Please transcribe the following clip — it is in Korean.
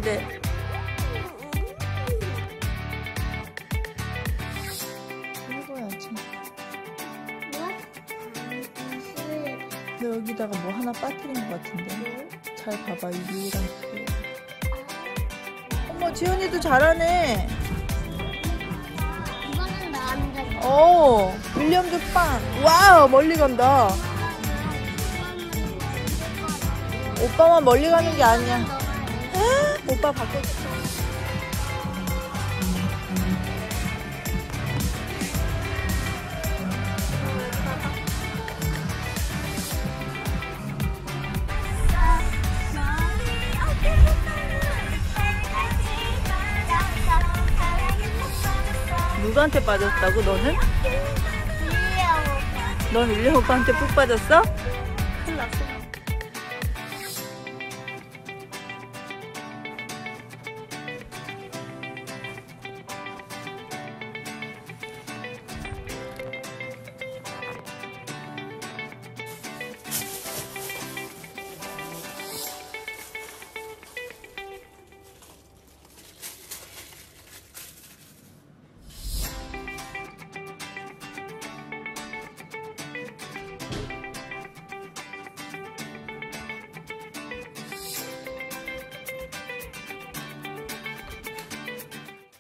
같은데. 해봐야지. 너 여기다가 뭐 하나 빠뜨린 것 같은데. 잘 봐봐, 이 유리랑 그. 어머, 지연이도 잘하네. 이거는 나한테. 윌리엄도 빵. 와우, 멀리 간다. 오빠만 멀리 가는 게 아니야. 오빠 바꿔줄게. 누구한테 빠졌다고, 너는? 넌 윌리엄 오빠한테 푹 빠졌어?